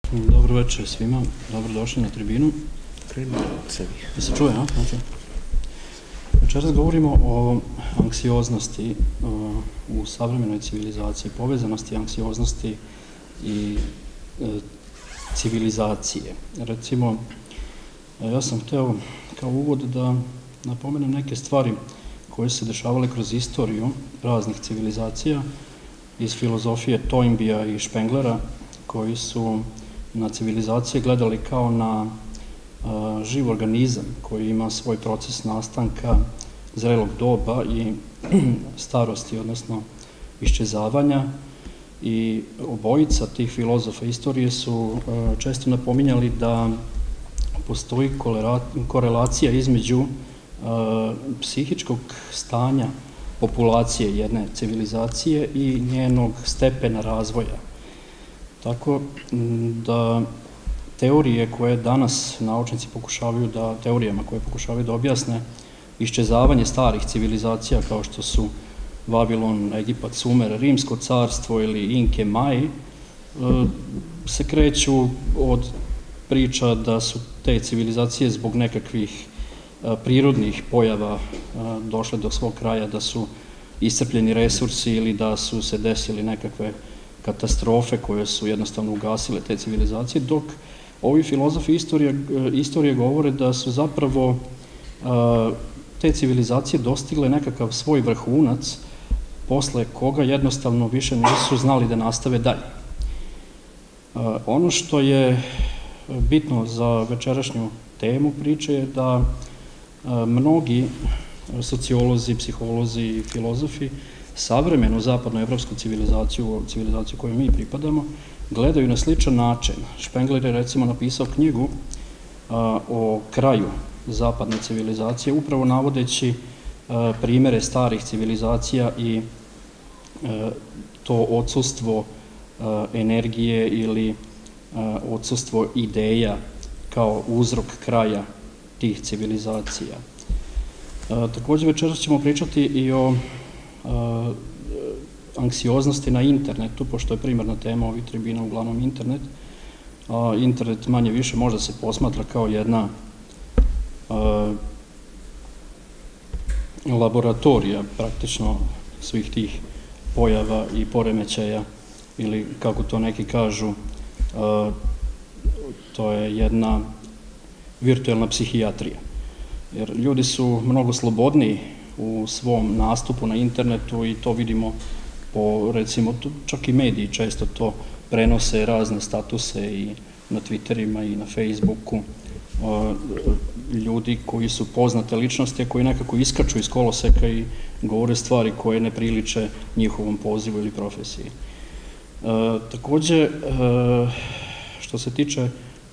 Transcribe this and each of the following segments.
Dobro večer svima, dobrodošli na tribinu. Da se čuje, a? Večeras govorimo o anksioznosti u savremenoj civilizaciji, povezanosti anksioznosti i civilizacije. Recimo, ja sam hteo kao uvod da napomenem neke stvari koje su se dešavale kroz istoriju raznih civilizacija iz filozofije Toynbea i Spenglera, koji su na civilizacije gledali kao na živ organizam koji ima svoj proces nastanka zrelog doba i starosti, odnosno iščezavanja. I obojica tih filozofa istorije su često napominjali da postoji korelacija između psihičkog stanja populacije jedne civilizacije i njenog stepena razvoja. Tako da teorije koje danas naučnici teorijama koje pokušavaju da objasne iščezavanje starih civilizacija kao što su Vavilon, Egipat, Sumer, Rimsko carstvo ili Inke, Maji, se kreću od priča da su te civilizacije zbog nekakvih prirodnih pojava došle do svog kraja, da su iscrpljeni resursi ili da su se desili nekakve katastrofe koje su jednostavno ugasile te civilizacije, dok ovi filozofi istorije govore da su zapravo te civilizacije dostigle nekakav svoj vrhunac posle koga jednostavno više nisu znali da nastave dalje. Ono što je bitno za večerašnju temu priče je da mnogi sociolozi, psiholozi i filozofi savremenu zapadnoevropsku civilizaciju kojoj mi pripadamo, gledaju na sličan način. Spengler je recimo napisao knjigu o kraju zapadne civilizacije, upravo navodeći primere starih civilizacija i to odsustvo energije ili odsustvo ideja kao uzrok kraja tih civilizacija. Takođe večeras ćemo pričati i o anksioznosti na internetu, pošto je primarna tema ovih tribina uglavnom internet. Internet manje više možda se posmatra kao jedna laboratorija praktično svih tih pojava i poremećaja, ili kako to neki kažu, to je jedna virtuelna psihijatrija. Jer ljudi su mnogo slobodniji u svom nastupu na internetu i to vidimo po, recimo, čak i mediji često to prenose razne statuse i na Twitterima i na Facebooku. Ljudi koji su poznate ličnosti, koji nekako iskaču iz koloseka i govore stvari koje ne priliče njihovom pozivu ili profesiji. Takođe, što se tiče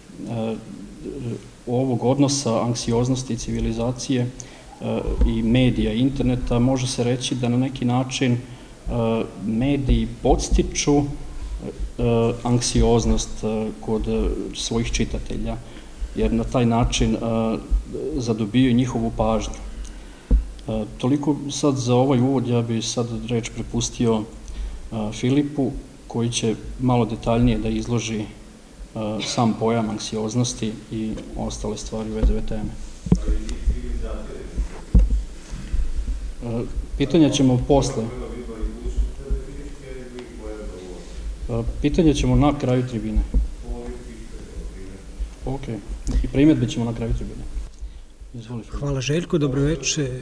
ovog odnosa anksioznosti i civilizacije i medija i interneta, može se reći da na neki način mediji podstiču anksioznost kod svojih čitatelja, jer na taj način zadobijaju njihovu pažnju. Toliko sad za ovaj uvod, ja bih sad reč prepustio Filipu, koji će malo detaljnije da izloži sam pojam anksioznosti i ostale stvari u vezi ove teme. Pitanja ćemo posle. Pitanje ćemo na kraju tribine. Ok. I primjedbe ćemo na kraju tribine. Izvoli. Hvala Željko, dobroveče.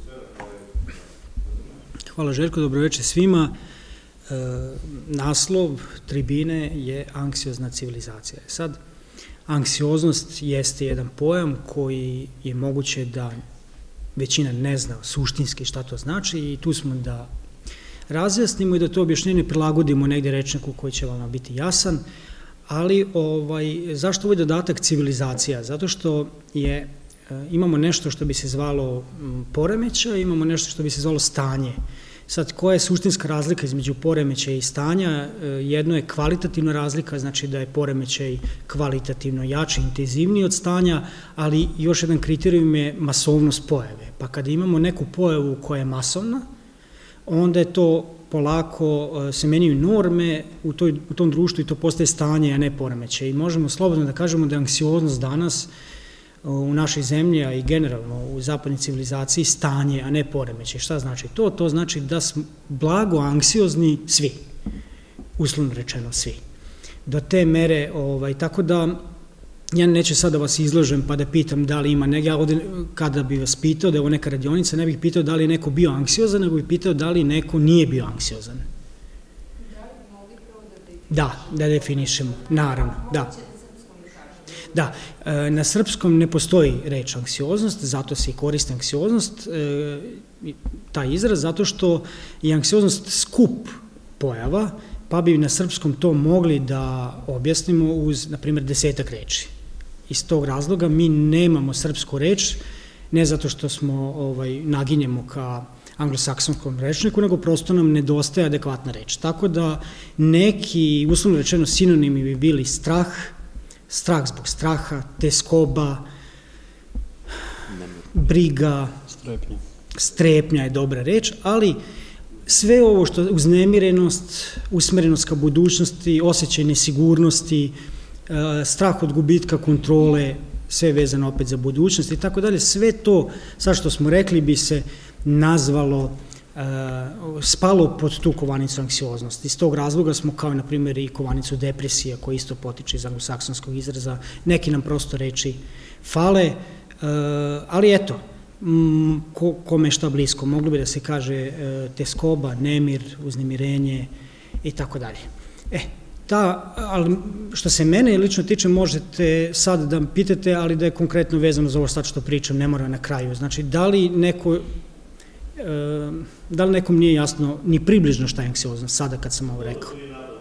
Hvala Željko, dobroveče svima. Naslov tribine je anksiozna civilizacija. Sad, anksioznost jeste jedan pojam koji je moguće da većina ne zna suštinski šta to znači i tu smo da razjasnimo i da to objašnjenje prilagodimo negde rečniku koji će vam biti jasan, ali zašto ovaj dodatak civilizacija? Zato što imamo nešto što bi se zvalo poremećaj, imamo nešto što bi se zvalo stanje. Sad, koja je suštinska razlika između poremećaja i stanja? Jedno je kvalitativna razlika, znači da je poremećaj kvalitativno jači, intenzivniji od stanja, ali još jedan kriterijum je masovnost pojave. Pa kada imamo neku pojavu koja je masovna, onda je to polako se menjaju norme u tom društvu i to postaje stanje, a ne poremećaj. I možemo slobodno da kažemo da je anksioznost danas u našoj zemlji, a i generalno u zapadnoj civilizaciji stanje, a ne poremećaj. Šta znači to? To znači da smo blago anksiozni svi, uslovno rečeno svi. Do te mere, tako da ja neću sad da vas izložem pa da pitam da li ima ja ovde, kada bi vas pitao da je ovo neka radionica, ne bih pitao da li je neko bio anksiozan, nego bih pitao da li neko nije bio anksiozan. Da, da definišemo, naravno, da. Da, na srpskom ne postoji reč anksioznost, zato se i koristi anksioznost, taj izraz, zato što je anksioznost skup pojava, pa bi na srpskom to mogli da objasnimo uz, na primjer, 10-ak reči. Iz tog razloga mi nemamo srpsku reč, ne zato što smo naginjemo ka anglosaksonskom rečniku, nego prosto nam nedostaje adekvatna reč. Tako da neki, uslovno rečeno, sinonimi bi bili strah zbog straha, teskoba, briga, strepnja je dobra reč, ali sve ovo što uznemirenost, usmerenost ka budućnosti, osjećaj nesigurnosti, strah od gubitka kontrole, sve vezano opet za budućnost i tako dalje, sve to, sad što smo rekli, bi se nazvalo, spalo pod tu kovanicu anksioznosti. Iz tog razloga smo kao, na primjer, i kovanicu depresija, koja isto potiče iz anglosaksonskog izraza, neki nam prosto reči fale, ali eto, kome šta blisko, moglo bi da se kaže teskoba, nemir, uznemirenje i tako dalje. Ali što se mene lično tiče, možete sad da pitate, ali da je konkretno vezano za ovo sad što pričam, ne mora na kraju. Znači, da li nekom nije jasno ni približno šta je anksioznost, sada kad sam ovo rekao?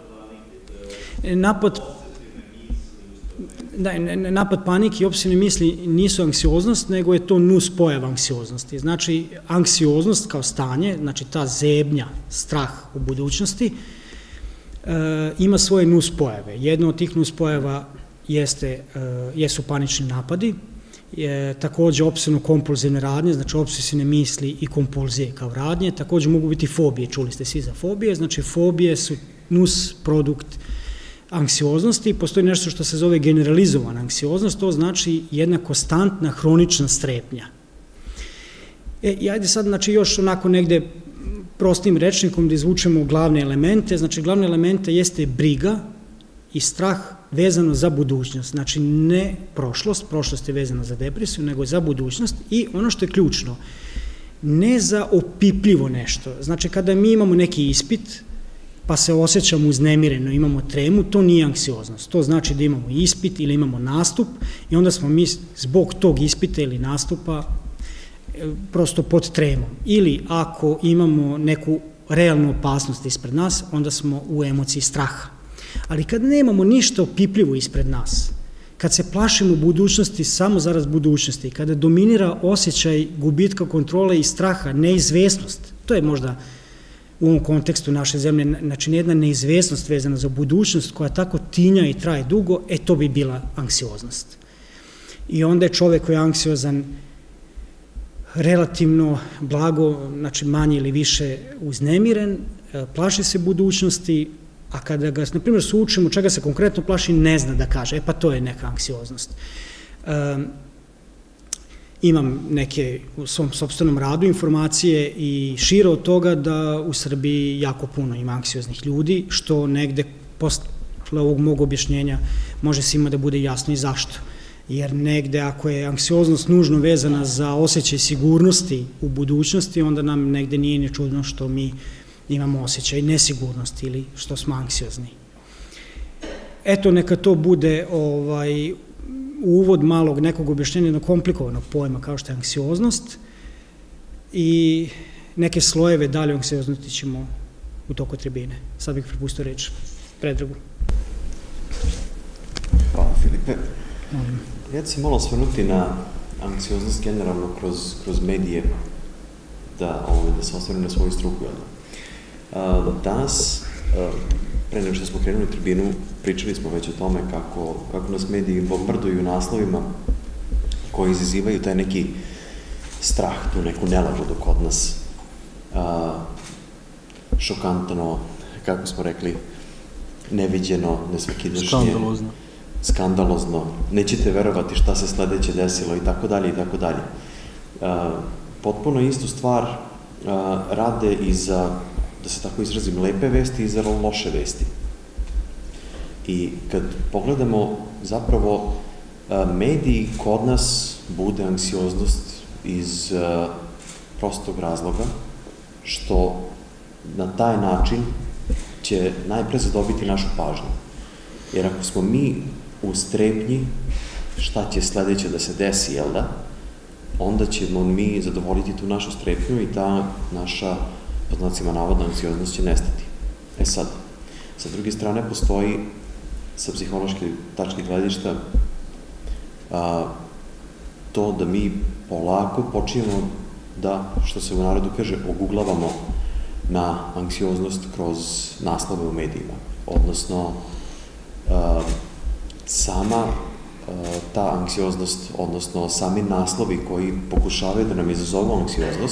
Napad panike i opsesivne misli nisu anksioznost, nego je to nus pojava anksioznosti. Znači, anksioznost kao stanje, znači ta zebnja, strah u budućnosti, ima svoje nus pojave. Jedna od tih nus pojava jesu panični napadi, takođe opsesivno-kompulzivne radnje, znači opsesivne misli i kompulzije kao radnje, takođe mogu biti fobije, čuli ste svi za fobije, znači fobije su nus produkt anksioznosti, postoji nešto što se zove generalizovana anksioznost, to znači jedna konstantna hronična strepnja. I ajde sad, znači, još onako negde prostim rečnikom da izvučemo glavne elemente, znači glavne elemente jeste briga i strah vezano za budućnost, znači ne prošlost je vezana za depresiju, nego za budućnost i ono što je ključno, ne za opipljivo nešto, znači kada mi imamo neki ispit, pa se osjećamo uznemireno, imamo tremu, to nije anksioznost. To znači da imamo ispit ili imamo nastup i onda smo mi zbog tog ispita ili nastupa prosto pod tremom. Ili ako imamo neku realnu opasnost ispred nas, onda smo u emociji straha. Ali kad nemamo ništa opipljivo ispred nas, kad se plašimo budućnosti samo zarad budućnosti, kada dominira osjećaj gubitka kontrole i straha, neizvesnost, to je možda u ovom kontekstu naše zemlje, znači jedna neizvesnost vezana za budućnost koja tako tinja i traje dugo, to bi bila anksioznost. I onda je čovek koji je anksiozan relativno blago, znači manje ili više uznemiren, plaši se budućnosti, a kada ga, na primjer, sučimo čega se konkretno plaši, ne zna da kaže, pa to je neka anksioznost. Imam neke u svom sopstvenom radu informacije i šire od toga da u Srbiji jako puno ima anksioznih ljudi, što negde posle ovog mog objašnjenja može svima da bude jasno i zašto. Jer negde ako je anksioznost nužno vezana za osjećaj sigurnosti u budućnosti, onda nam negde nije ni čudno što mi imamo osjećaj nesigurnosti ili što smo anksiozni. Eto, neka to bude uvod malog nekog objašnjenja jednog komplikovanog pojma kao što je anksioznost i neke slojeve dalje anksioznosti ćemo u toku tribine. Sad bih prepustio reč Predragu. Hvala, Filipe. Ja ću se malo osvrnuti na anksioznost generalno kroz medije, da se osvrnu na svoju struku. Danas, pre nego što smo krenuli u tribinu, pričali smo već o tome kako nas mediji bombarduju naslovima koji izazivaju taj neki strah, tu neku nelagodu kod nas. šokantno, kako smo rekli, neviđeno, nesvakidašnje, skandalozno, nećete verovati šta se sledeće desilo i tako dalje i tako dalje. Potpuno istu stvar rade i za, da se tako izrazim, lepe vesti i za loše vesti. I kad pogledamo, zapravo, mediji kod nas bude anksioznost iz prostog razloga, što na taj način će najpre zadobiti našu pažnju. Jer ako smo mi u strepnji šta će sledeće da se desi, jel da, onda ćemo mi zadovoljiti tu našu strepnju i ta naša, po znacima navoda, anksioznost će nestati. Sad, sa druge strane postoji, sa psihološke tačke gledišta, to da mi polako počinjemo da, što se u narodu kaže, oguglavamo na anksioznost kroz naslove u medijima. Odnosno, sama ta anksioznost, odnosno sami naslovi koji pokušavaju da nam izazovu anksioznost,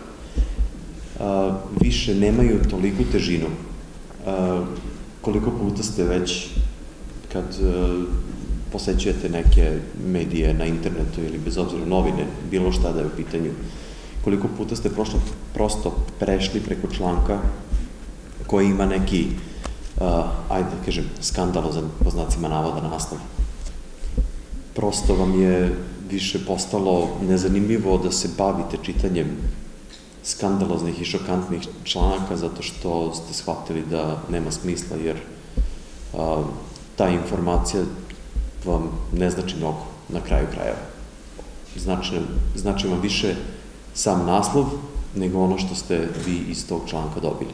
više nemaju toliku težinu. Koliko puta ste već, kad posećujete neke medije na internetu ili bez obzira novine, bilo šta da je u pitanju, koliko puta ste prosto prešli preko članka koji ima neki, ajde da kažem, skandalozan, po znacima navoda, naslov. Prosto vam je više postalo nezanimljivo da se bavite čitanjem skandaloznih i šokantnih članaka zato što ste shvatili da nema smisla, jer ta informacija vam ne znači mnogo na kraju krajeva. Znači vam više sam naslov nego ono što ste vi iz tog članka dobili.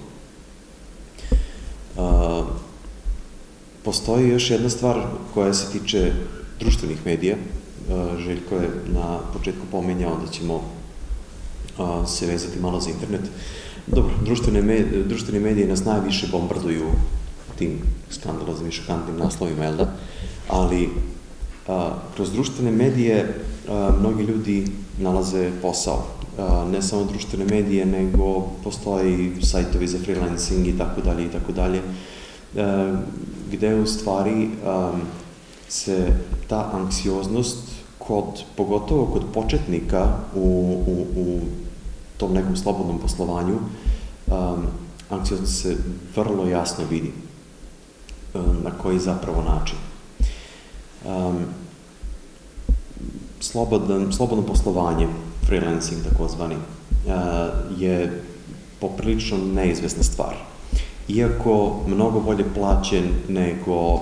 Postoji još jedna stvar koja se tiče društvenih medija. Željko je na početku pomenjao da ćemo se vezati malo za internet. Dobro, društvene medije nas najviše bombarduju tim skandaloznim i šokantnim naslovima, jel da? Ali kroz društvene medije mnogi ljudi nalaze posao. Ne samo društvene medije, nego postoje i sajtovi za freelancing i tako dalje, gde u stvari se ta anksioznost, pogotovo kod početnika u tom nekom slobodnom poslovanju, anksioznost se vrlo jasno vidi na koji zapravo način. Slobodno poslovanje, freelancing takozvani, je poprilično neizvesna stvar. Iako mnogo bolje plaćen nego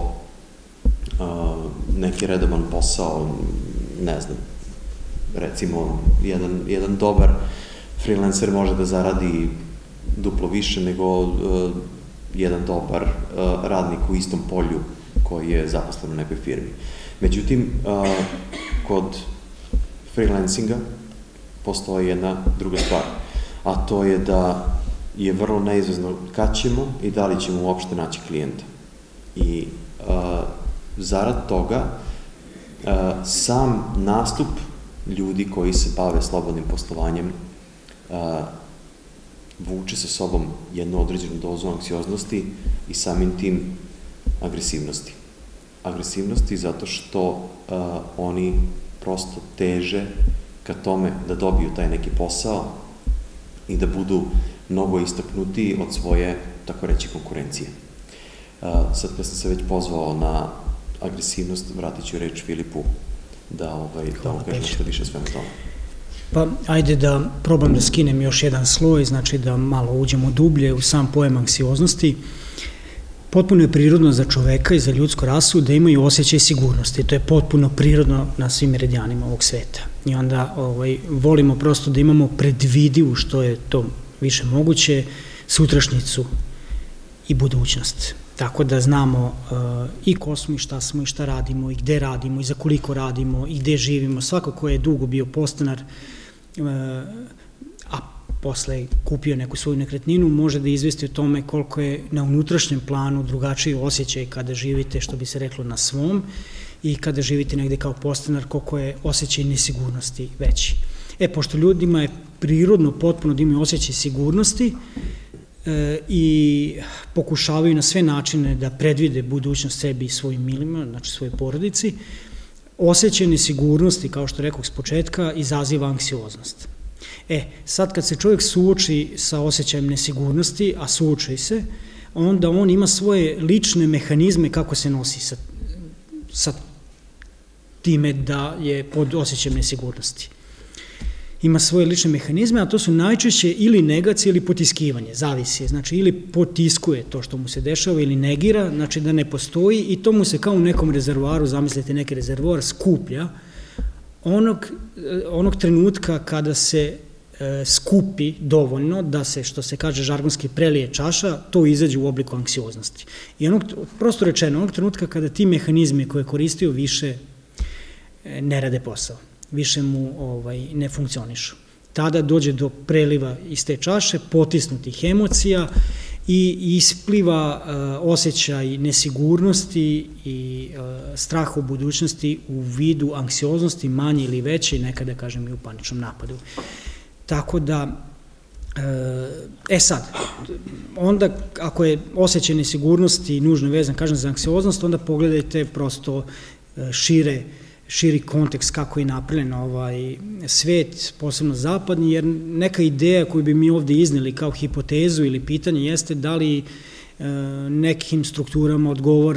neki redovan posao, ne znam, recimo jedan dobar freelancer može da zaradi duplo više nego jedan dobar radnik u istom polju koji je zaposlen u nekoj firmi. Međutim, kod freelancinga postoji jedna druga stvar, a to je da je vrlo neizvesno kad ćemo i da li ćemo uopšte naći klijenta. I zarad toga, sam nastup ljudi koji se bave slobodnim poslovanjem vuče sa sobom jednu određenu dozu anksioznosti i samim tim agresivnosti. Agresivnosti zato što oni prosto teže ka tome da dobiju taj neki posao i da budu mnogo istaknutiji od svoje, tako reći, konkurencije. Sad kad sam se već pozvao na agresivnost, vratit ću reč Filipu da on kaže nešto više svemu tome. Pa, ajde da probam da skinem još jedan sloj, znači da malo uđemo dublje u sam pojem anksioznosti. Potpuno je prirodno za čoveka i za ljudsku rasu da imaju osjećaj sigurnosti. To je potpuno prirodno na svim meridijanima ovog sveta. I onda volimo prosto da imamo predvidivu, što je to više moguće, sutrašnjicu i budućnost. Tako da znamo i ko smo i šta smo i šta radimo i gde radimo i za koliko radimo i gde živimo. Svako ko je dugo bio podstanar, a posle kupio neku svoju nekretninu, može da izvesti o tome koliko je na unutrašnjem planu drugačiji osjećaj kada živite, što bi se reklo, na svom i kada živite negde kao podstanar, koliko je osjećaj nesigurnosti veći. Pošto ljudima je prirodno potpuno da imaju osjećaj sigurnosti, i pokušavaju na sve načine da predvide budućnost sebi i svojim milima, znači svojoj porodici, osjećaj nesigurnosti, kao što rekao s početka, izaziva anksioznost. Sad kad se čovjek suoči sa osjećajem nesigurnosti, a suoči se, onda on ima svoje lične mehanizme kako se nosi sa time da je pod osjećajem nesigurnosti. Ima svoje lične mehanizme, a to su najčešće ili negacija ili potiskivanje, zavisi. Znači, ili potiskuje to što mu se dešava ili negira, znači da ne postoji i to mu se kao u nekom rezervoaru, zamislite neki rezervoar, skuplja onog trenutka kada se skupi dovoljno da se, što se kaže žargonski, prelije čaša, to izađe u obliku anksioznosti. I prosto rečeno, onog trenutka kada ti mehanizmi koje je koristio više ne rade posao, više mu ne funkcionišu. Tada dođe do preliva iz te čaše, potisnutih emocija i ispliva osjećaj nesigurnosti i straha u budućnosti u vidu anksioznosti, manje ili veće, nekada kažem i u paničnom napadu. Tako da, sad, onda ako je osjećaj nesigurnosti nužno vezan, kažem, za anksioznost, onda pogledajte prosto širi kontekst kako je napravljen ovaj svet, posebno zapadni, jer neka ideja koju bi mi ovde izneli kao hipotezu ili pitanje jeste da li nekim strukturama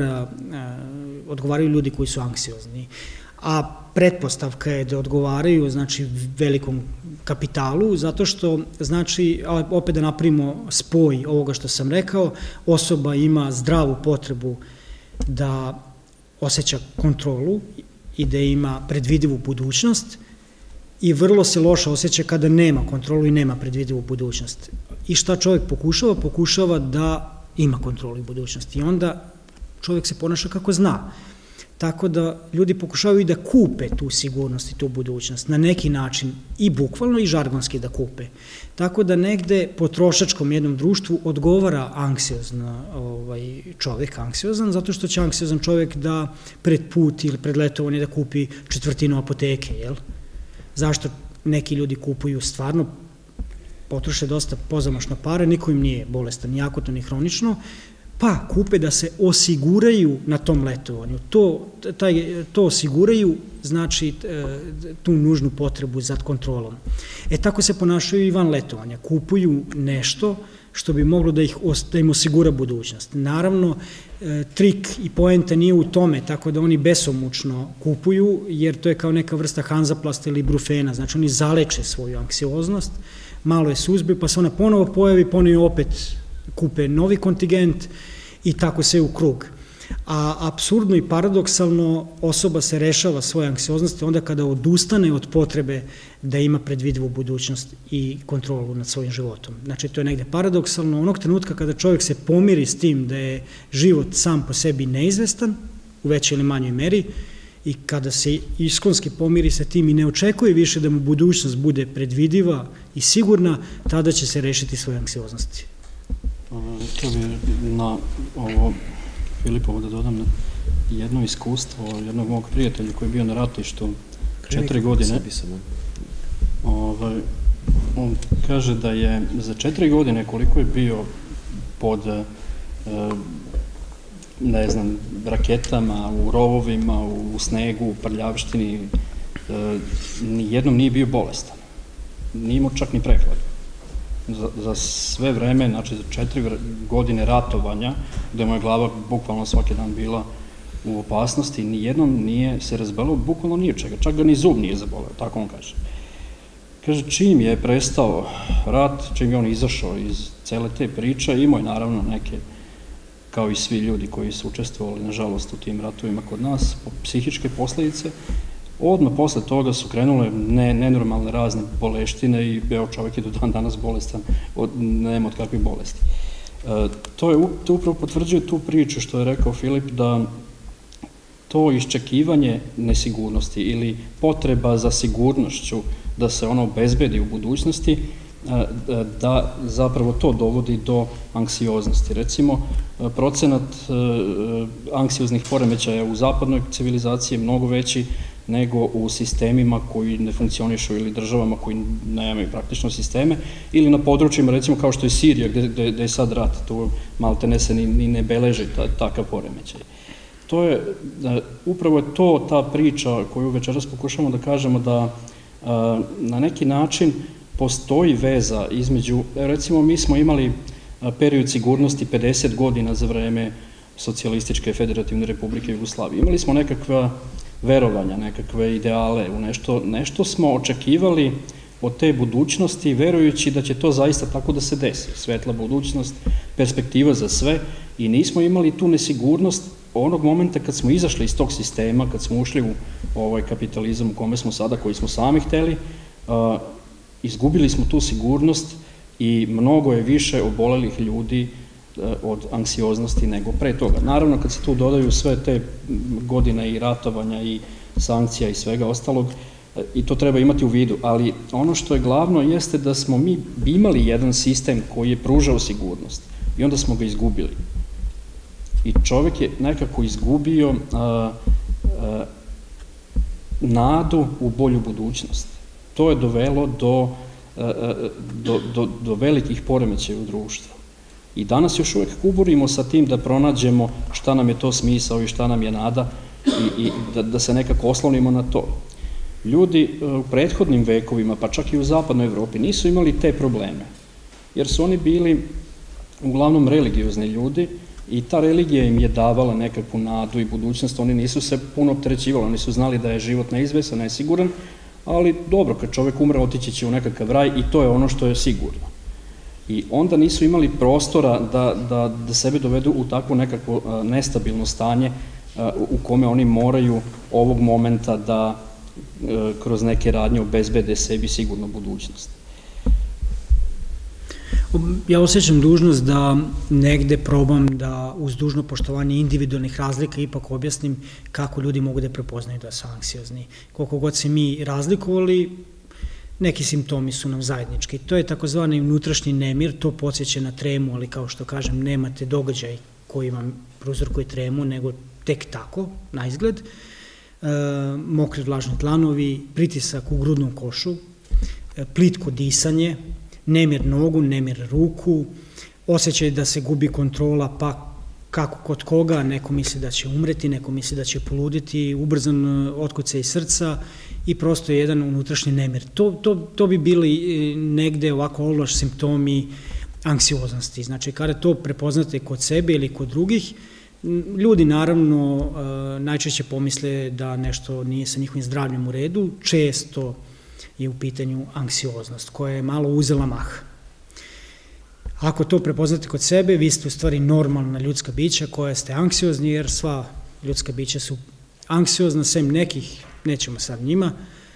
odgovaraju ljudi koji su anksiozni. A pretpostavka je da odgovaraju, znači, velikom kapitalu, zato što, znači, opet da napravimo spoj ovoga što sam rekao, osoba ima zdravu potrebu da osjeća kontrolu i da ima predvidivu budućnost i vrlo se loše osjeća kada nema kontrolu i nema predvidivu budućnost. I šta čovjek pokušava? Pokušava da ima kontrolu i budućnost i onda čovjek se ponaša kako zna. Tako da ljudi pokušavaju i da kupe tu sigurnost i tu budućnost na neki način i bukvalno i žargonski da kupe. Tako da negde potrošačkom jednom društvu odgovara anksiozan čovjek, anksiozan, zato što će anksiozan čovjek da pred put ili pred letovanje da kupi četvrtinu apoteke, jel? Zašto neki ljudi kupuju stvarno, potroše dosta pozamašno para, niko im nije bolestan, ni akutno, ni hronično, pa kupe da se osiguraju na tom letovanju. To osiguraju, znači, tu nužnu potrebu za kontrolom. Tako se ponašaju i van letovanja. Kupuju nešto što bi moglo da im osigura budućnost. Naravno, trik i poenta nije u tome, tako da oni besomučno kupuju, jer to je kao neka vrsta hanzaplasta ili brufena, znači oni zaleče svoju anksioznost, malo je suzbiju, pa se ona ponovo pojavi, ponovo opet kupe novi kontingent i tako sve u krug. A apsurdno i paradoksalno osoba se rešava svoje anksioznosti onda kada odustane od potrebe da ima predvidivu budućnost i kontrolu nad svojim životom. Znači, to je negde paradoksalno. Onog trenutka kada čovjek se pomiri s tim da je život sam po sebi neizvestan, u većoj ili manjoj meri, i kada se iskonski pomiri sa tim i ne očekuje više da mu budućnost bude predvidiva i sigurna, tada će se rešiti svoje anksioznosti. To bi na ovo Filipovo da dodam jedno iskustvo jednog mog prijatelja koji je bio na ratištu 4 godine. On kaže da je za 4 godine koliko je bio pod, ne znam, raketama, u rovovima, u snegu, u prljavštini, nijednom nije bio bolestan. Nije imao čak ni prehladu. Za sve vreme, znači za 4 godine ratovanja, gde moja glava bukvalno svaki dan bila u opasnosti, nijednom nije se razboleo bukvalno nije čega, čak ga ni zub nije zaboleo, tako on kaže. Kaže, čim je prestao rat, čim je on izašao iz cele te priče, imao je naravno neke, kao i svi ljudi koji su učestvovali, nažalost, u tim ratovima kod nas, psihičke posledice. Odmah posle toga su krenule nenormalne razne boleštine i čovjek je do dan danas bolestan, nema od kakvih bolesti. To upravo potvrđuje tu priču što je rekao Filip, da to iščekivanje nesigurnosti ili potreba za sigurnošću da se ono obezbedi u budućnosti, da zapravo to dovodi do anksioznosti. Recimo, procenat anksioznih poremećaja u zapadnoj civilizaciji je mnogo veći nego u sistemima koji ne funkcionišu ili državama koji nemaju praktično sisteme, ili na područjima recimo kao što je Sirija gde je sad rat, tu maltene se ni ne beleži takav poremećaj. Upravo je to ta priča koju večeras pokušamo da kažemo da na neki način postoji veza između, recimo mi smo imali period sigurnosti 50 godina za vreme Socijalističke federativne republike Jugoslavije. Imali smo nekakva verovanja, nekakve ideale u nešto smo očekivali od te budućnosti, verujući da će to zaista tako da se desi. Svetla budućnost, perspektiva za sve, i nismo imali tu nesigurnost onog momenta kad smo izašli iz tog sistema, kad smo ušli u ovaj kapitalizam u kome smo sada, koji smo sami hteli, izgubili smo tu sigurnost i mnogo je više obolelih ljudi od anksioznosti nego pre toga. Naravno, kad se tu dodaju sve te godine i ratovanja i sankcija i svega ostalog, i to treba imati u vidu, ali ono što je glavno jeste da smo mi imali jedan sistem koji je pružao sigurnost i onda smo ga izgubili. I čovek je nekako izgubio nadu u bolju budućnost. To je dovelo do velikih poremećaja u društvu. I danas još uvek kuburimo sa tim da pronađemo šta nam je to smisao i šta nam je nada i da se nekako oslonimo na to. Ljudi u prethodnim vekovima, pa čak i u zapadnoj Evropi, nisu imali te probleme, jer su oni bili uglavnom religiozni ljudi i ta religija im je davala nekakvu nadu i budućnost, oni nisu se puno opterećivali, oni su znali da je život neizvesan, nesiguran, ali dobro, kad čovek umre, otići će u nekakav raj i to je ono što je sigurno. I onda nisu imali prostora da sebe dovedu u takvo nekakvo nestabilno stanje u kome oni moraju ovog momenta da kroz neke radnje obezbede sebi sigurnu budućnost. Ja osjećam dužnost da negde probam da uz dužno poštovanje individualnih razlika ipak objasnim kako ljudi mogu da prepoznaju da su anksiozni. Koliko god se mi razlikovali, neki simptomi su nam zajednički. To je takozvani unutrašnji nemir, to podsjeća na tremu, ali kao što kažem, nemate događaj koji vam prouzrokuje tremu, nego tek tako, na izgled. Mokri vlažni dlanovi, pritisak u grudnom košu, plitko disanje, nemir nogu, nemir ruku, osjećaj da se gubi kontrola, pa kako kod koga, neko misli da će umreti, neko misli da će poluditi, ubrzan otkucaj srca i prosto jedan unutrašnji nemir. To bi bili negde ovako ovlaš simptomi anksioznosti. Znači, kada to prepoznate kod sebe ili kod drugih, ljudi naravno najčešće pomisle da nešto nije sa njihovim zdravljem u redu, često je u pitanju anksioznost koja je malo uzela maha. Ako to prepoznate kod sebe, vi ste u stvari normalna ljudska bića koja ste anksiozni, jer sva ljudska bića su anksiozna, sem nekih, nećemo sad njima,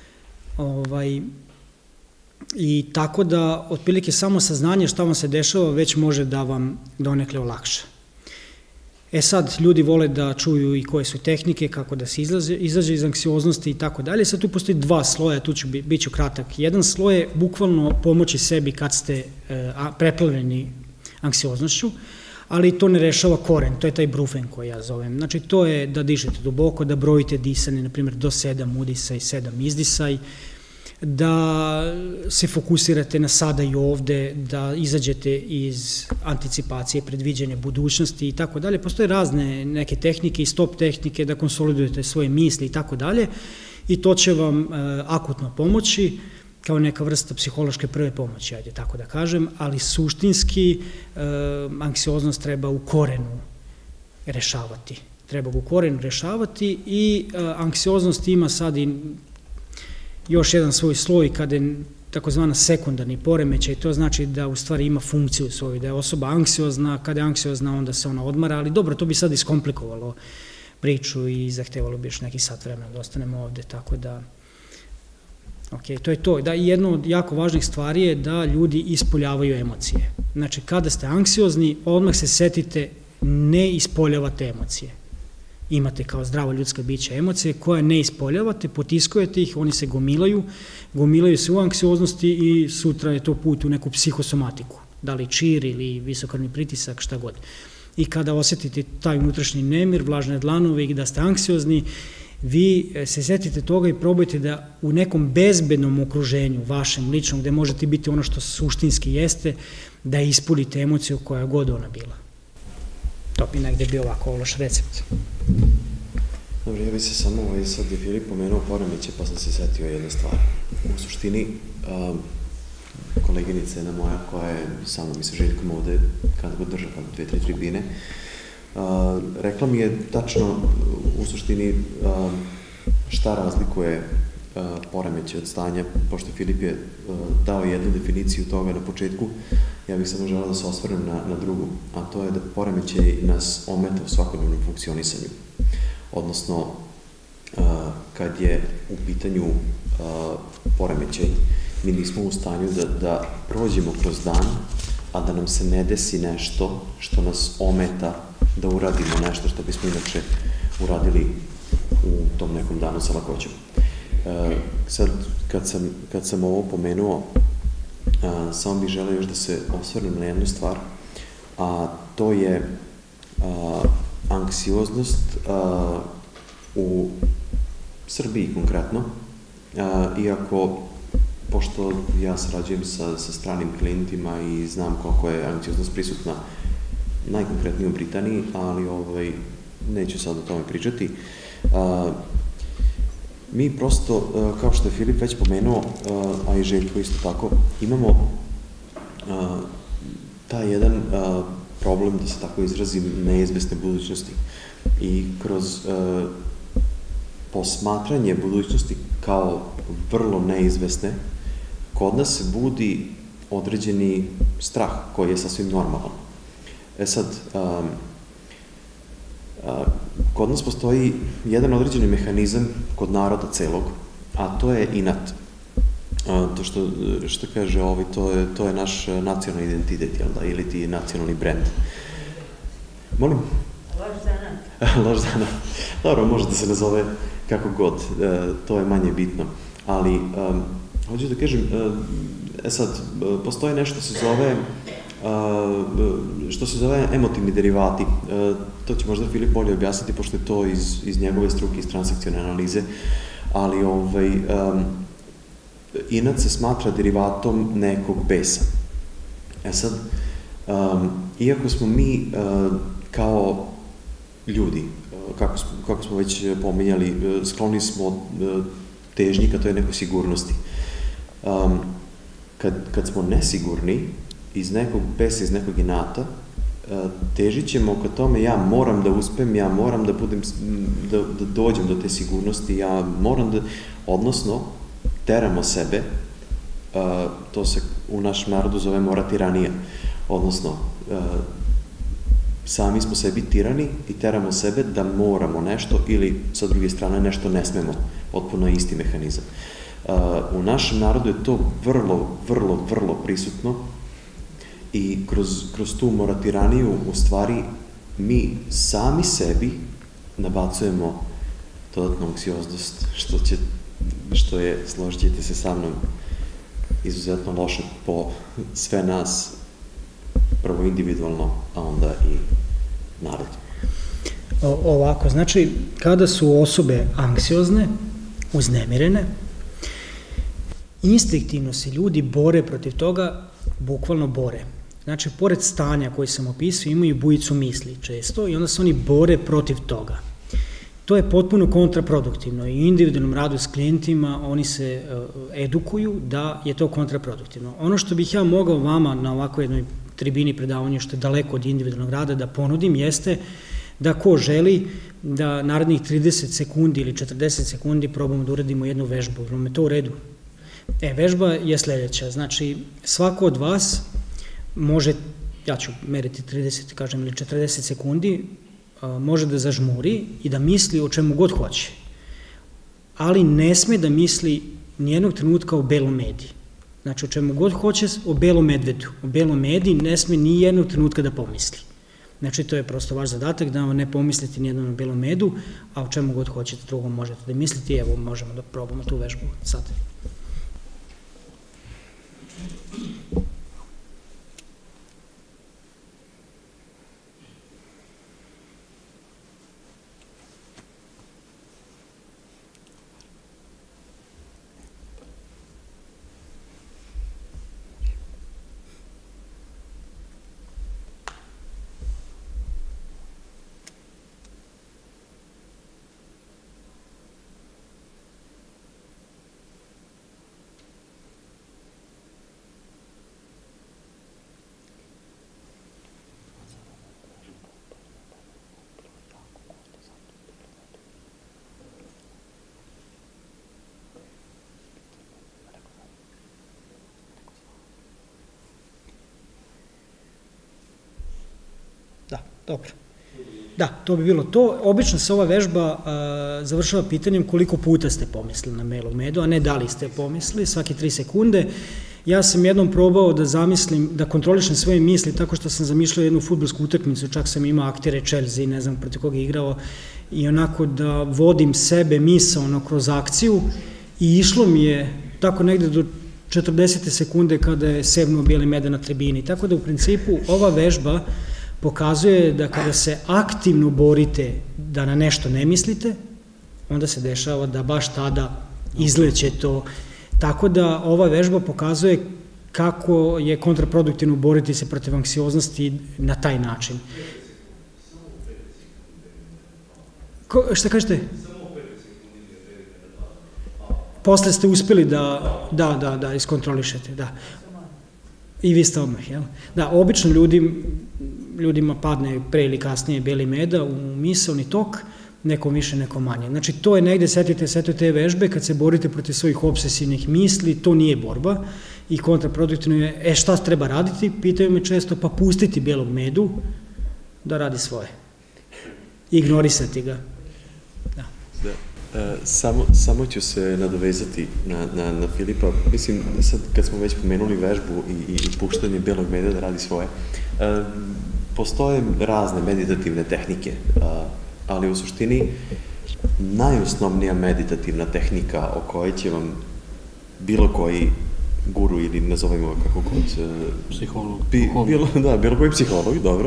i tako da otprilike samo saznanje šta vam se dešava već može da vam donekle olakša. Sad, ljudi vole da čuju i koje su tehnike, kako da se izađe iz anksioznosti i tako dalje. Sad tu postoji dva sloja, tu bit ću kratak. Jedan sloj je bukvalno pomoći sebi kad ste preplavljeni anksioznošću, ali to ne rešava koren, to je taj brufen koji ja zovem. Znači, to je da dišete duboko, da brojite disanje, na primjer, do 7 udisaj, 7 izdisaj, da se fokusirate na sada i ovde, da izađete iz anticipacije, predviđanja budućnosti i tako dalje. Postoje razne neke tehnike i stop tehnike da konsolidujete svoje misli i tako dalje i to će vam akutno pomoći kao neka vrsta psihološke prve pomoći, ajde tako da kažem, ali suštinski anksioznost treba u korenu rešavati. Treba u korenu rešavati i anksioznost ima sad i još jedan svoj sloj kada je takozvana sekundarni poremećaj, to znači da u stvari ima funkciju svoju, da je osoba anksiozna, kada je anksiozna onda se ona odmara, ali dobro, to bi sad iskomplikovalo priču i zahtevalo bi još neki sat vremena da ostanemo ovde, tako da, ok, to je to. Da, jedno od jako važnih stvari je da ljudi ispoljavaju emocije. Znači, kada ste anksiozni, odmah se setite, ne ispoljavate emocije. Imate kao zdrava ljudska bića emocije koje ne ispoljavate, potiskujete ih, oni se gomilaju se u anksioznosti i sutra je to put u neku psihosomatiku, da li čir ili visokrvni pritisak, šta god. I kada osetite taj unutrašnji nemir, vlažne dlanove i da ste anksiozni, vi se setite toga i probajte da u nekom bezbednom okruženju, vašem, ličnom, gde možete biti ono što suštinski jeste, da ispunite emociju koja god ona bila. To bi negde bio ovako loš recept. Dobro, ja bih se samo, sad je Filip pomenuo poremeće, pa sam se setio jedne stvari. U suštini, koleginica jedna moja koja je sa mnom i sa Željkom ovde, kada god država 2-3 tribine, rekla mi je tačno u suštini šta razlikuje poremeće od stanja, pošto Filip je dao jednu definiciju toga na početku, ja bih samo želeo da se osvrnem na drugu, a to je da poremeće nas ometa u svakodnevnom funkcionisanju. Odnosno, kad je u pitanju poremećaj, mi nismo u stanju da prođemo kroz dan, a da nam se ne desi nešto što nas ometa da uradimo nešto što bismo inače uradili u tom nekom danu sa lakoćom. Sad, kad sam ovo pomenuo, samo bih želeo još da se osvrnem na jednu stvar, a to je anksioznost u Srbiji konkretno, iako, pošto ja sarađujem sa stranim klijentima i znam koliko je anksioznost prisutna najkonkretnije u Britaniji, ali neću sad o tome pričati. Mi prosto, kao što je Filip već pomenuo, a i Željko isto tako, imamo taj jedan problem, da se tako izrazim, neizvesne budućnosti. I kroz posmatranje budućnosti kao vrlo neizvesne, kod nas se budi određeni strah koji je sasvim normalan. Sad, kod nas postoji jedan određeni mehanizam kod naroda celog, a to je inat. To što kaže to je naš nacionalni identitet, ili ti nacionalni brend. Molim? Loš zanat. Loš zanat. Dobro, može da se nazove kako god, to je manje bitno. Ali, hoću da kažem, sad, postoji nešto što se zove emotivni derivati. To će možda Filip bolje objasniti, pošto je to iz njegove struke, iz transakcione analize, ali inat se smatra derivatom nekog besa. Sad, iako smo mi kao ljudi, kako smo već pominjali, skloni smo težnji ka toj nekoj sigurnosti. Kad smo nesigurni, iz nekog besa, iz nekog inata, težit ćemo ka tome ja moram da uspem, ja moram da dođem do te sigurnosti, ja moram da, odnosno, teramo sebe, to se u našem narodu zove mora tiranija, odnosno, sami smo sebi tirani i teramo sebe da moramo nešto ili, sa druge strane, nešto ne smemo, potpuno isti mehanizam. U našem narodu je to vrlo prisutno i kroz tu moratiraniju, u stvari, mi sami sebi nabacujemo dodatnu anksioznost, što je, složit ćete se sa mnom, izuzetno loše po sve nas, prvo individualno, a onda i narod. Ovako, znači, kada su osobe anksiozne, uznemirene, instinktivno se ljudi bore protiv toga, bukvalno bore. Znači, pored stanja koje sam opisao, imaju bujicu misli često i onda se oni bore protiv toga. To je potpuno kontraproduktivno i u individualnom radu s klijentima oni se edukuju da je to kontraproduktivno. Ono što bih ja mogao vama na ovako jednoj tribini predavanju, što je daleko od individualnog rada, da ponudim, jeste da ko želi da narednih 30 sekundi ili 40 sekundi probamo da uradimo jednu vežbu. Je to u redu? Vežba je sledeća. Znači, svako od vas može, ja ću meriti 30, kažem, ili 40 sekundi, može da zažmuri i da misli o čemu god hoće. Ali ne sme da misli nijednog trenutka o belom medi. Znači, o čemu god hoće, o belom medvedu. O belom medi ne sme nijednog trenutka da pomisli. Znači, to je prosto vaš zadatak, da ne pomislite nijednom na belom medu, a o čemu god hoćete drugo možete da mislite. Evo, možemo da probamo tu vežbu sad. dobro. Da, to bi bilo to. Obično se ova vežba završava pitanjem koliko puta ste pomislili na Belog medu, a ne da li ste pomislili, svake 3 sekunde. Ja sam jednom probao da zamislim, da kontrolišem svoje misli tako što sam zamišljao jednu fudbalsku utakmicu, čak sam imao aktere Chelsea, ne znam protiv koga je igrao, i onako da vodim sebe misaono kroz akciju i išlo mi je tako negde do 40 sekunde kada je sevnuo Beli med na tribini. Tako da u principu ova vežba pokazuje da kada se aktivno borite da na nešto ne mislite, onda se dešava da baš tada izleće to. Tako da ova vežba pokazuje kako je kontraproduktivno boriti se protiv anksioznosti na taj način. Šta kažete? Posle ste uspeli da iskontrolišete, da. I vi ste odmah, jel? Da, obično ljudima padne pre ili kasnije Beli meda u misaoni tok, nekom više, nekom manje. Znači, to je negde, setite te vežbe, kad se borite protiv svojih obsesivnih misli, to nije borba i kontraproduktivno je, šta treba raditi, pitaju me često, pa pustiti Belog medu da radi svoje. Ignorisati ga. Da. Samo ću se nadovezati na Filipa. Mislim, sad kad smo već pomenuli vežbu i puštanje Belog meda da radi svoje, postoje razne meditativne tehnike, ali u suštini najosnovnija meditativna tehnika o kojoj će vam bilo koji guru ili nazovemo kako god... Psiholog. Bilo koji psiholog, dobro.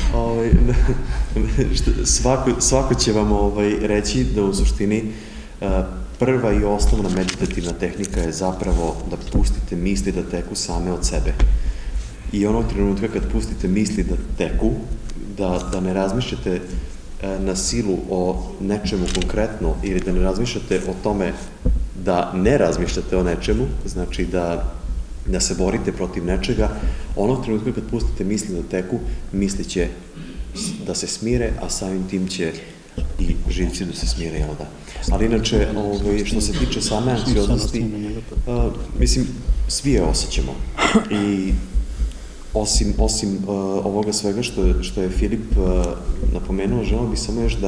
Svako će vam reći da u suštini prva i osnovna meditativna tehnika je zapravo da pustite misli da teku same od sebe. I onog trenutka kad pustite misli da teku, da ne razmišljate na silu o nečemu konkretno ili da ne razmišljate o tome da ne razmišljate o nečemu, znači da se borite protiv nečega, onog trenutka kad pustite misli da teku, misli će da se smire, a samim tim će i živci da se smire, jel da? Ali inače, što se tiče same anksioznosti, mislim, svi je osjećamo. I osim ovoga svega što je Filip napomenuo, želeo bih samo još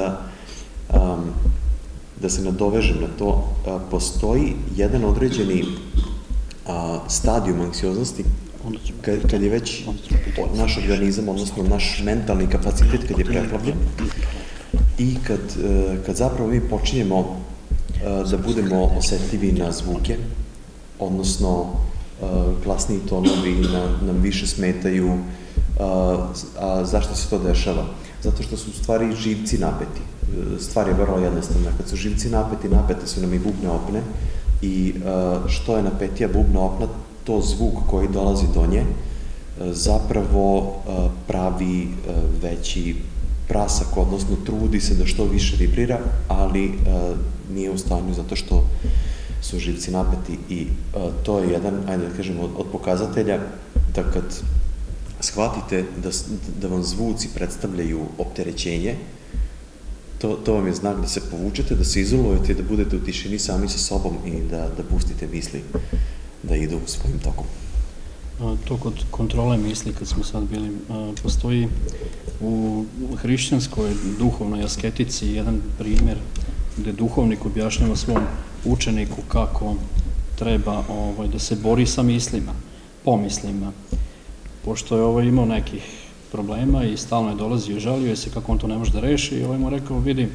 da se nadovežem na to. Postoji jedan određeni stadijum anksioznosti kad je već naš organizam, odnosno naš mentalni kapacitet kad je preplavljen i kad zapravo mi počinjemo da budemo osetljivi na zvuke, odnosno glasniji tonovi nam više smetaju. A zašto se to dešava? Zato što su u stvari živci napeti. Stvar je vrlo jednostavna. Kad su živci napeti, napete su nam i bubne opne i što je napetija bubna opna, to zvuk koji dolazi do nje zapravo pravi veći prasak, odnosno trudi se da što više vibrira, ali nije u stanju zato što su živci napeti i to je jedan, ajde da kažemo, od pokazatelja da kad shvatite da vam zvuci predstavljaju opterećenje, to vam je znak da se povučete, da se izolujete i da budete u tišini sami sa sobom i da pustite misli da idu svojim tokom. To kod kontrole misli, kad smo sad bili, postoji u hrišćanskoj duhovnoj asketici jedan primjer gde duhovnik objašnjava svom učeniku kako treba da se bori sa mislima, pomislima. Pošto je imao nekih problema i stalno je dolazio i žalio se kako on to ne može da reši i mu rekao, vidi,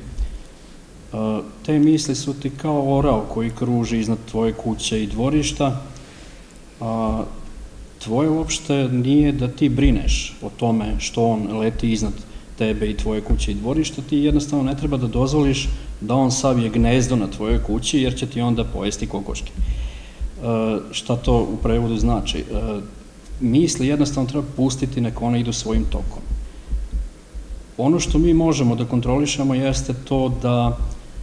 te misli su ti kao orao koji kruži iznad tvoje kuće i dvorišta, a tvoje uopšte nije da ti brineš o tome što on leti iznad tebe i tvoje kuće i dvorišta, ti jednostavno ne treba da dozvoliš da on savije gnezdo na tvojoj kući jer će ti onda pojesti kokoške. Šta to u prevodu znači? Misli jednostavno treba pustiti nek one idu svojim tokom. Ono što mi možemo da kontrolišemo jeste to da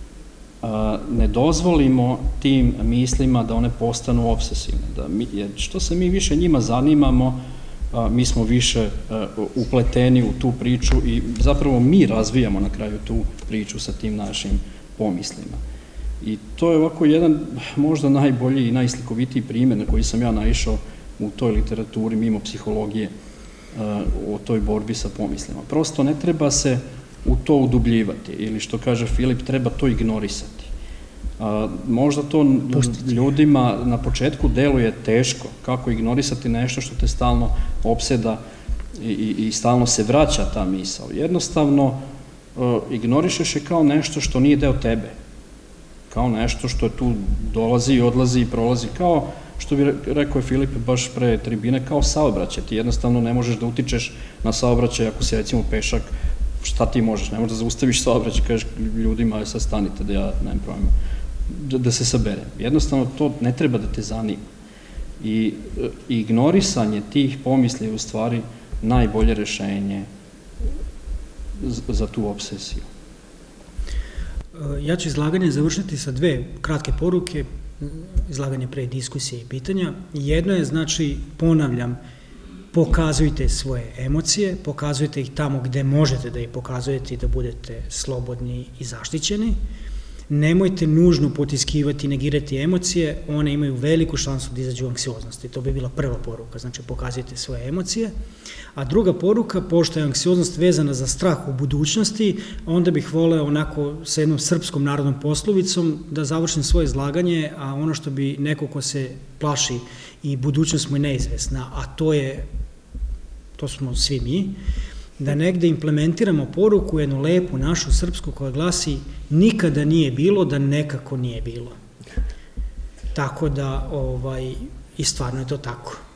ne dozvolimo tim mislima da one postanu obsesivne. Jer što se mi više njima zanimamo, mi smo više upleteni u tu priču i zapravo mi razvijamo na kraju tu priču sa tim našim pomislima. I to je ovako jedan možda najbolji i najslikovitiji primjer na koji sam ja naišao u toj literaturi mimo psihologije. o toj borbi sa pomislima. Prosto ne treba se u to udubljivati ili što kaže Filip, treba to ignorisati. Možda to ljudima na početku deluje teško, kako ignorisati nešto što te stalno opseda i stalno se vraća ta misao. Jednostavno, ignorišeš je kao nešto što nije deo tebe, kao nešto što je tu dolazi i odlazi i prolazi, kao što bi rekao je Filip baš pre tribine, kao saobraćaj. Ti jednostavno ne možeš da utičeš na saobraćaj ako si recimo pešak, šta ti možeš, ne možeš da zaustaviš saobraćaj, kažeš ljudima, sad stanite da ja nemam problema, da se sabere. Jednostavno to ne treba da te zanima. I ignorisanje tih pomisli je u stvari najbolje rešenje za tu obsesiju. Ja ću izlaganje završiti sa 2 kratke poruke, izlaganje pre diskusije i pitanja. Jedno je, znači, ponavljam, pokazujte svoje emocije, pokazujte ih tamo gde možete da ih pokazujete i da budete slobodni i zaštićeni. Nemojte nužno potiskivati i negirati emocije, one imaju veliku šansu da izađu u anksioznosti. To bi bila prva poruka, znači pokazujte svoje emocije. A druga poruka, pošto je anksioznost vezana za strah u budućnosti, onda bih voleo onako sa jednom srpskom narodnom poslovicom da završim svoje izlaganje, a ono što bi neko ko se plaši i budućnost mu je neizvesna, a to smo svi mi, da negde implementiramo poruku, jednu lepu našu srpsku koja glasi nikada nije bilo da nekako nije bilo. Tako da, i stvarno je to tako.